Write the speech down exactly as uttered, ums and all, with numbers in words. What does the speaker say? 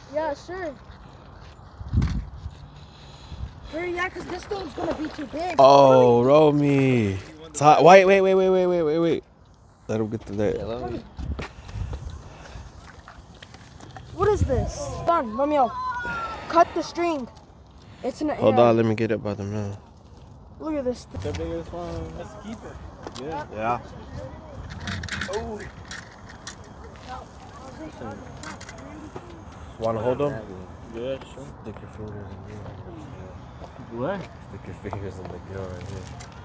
Yeah, sure. Hurry, yeah, because this thing's going to be too big. Oh, Romeo. It's hot. Wait, wait, wait, wait, wait, wait, wait, wait. Let him get to that. Yeah, let me. What is this? Done, Romeo. Cut the string. It's in the Hold air. on, let me get it by the man. Look at this. The biggest one. Let's keep it. Yeah. Yeah. Oh. Want to hold them? Yeah, sure. Stick your fingers in here. What? Stick your fingers in the girl right here.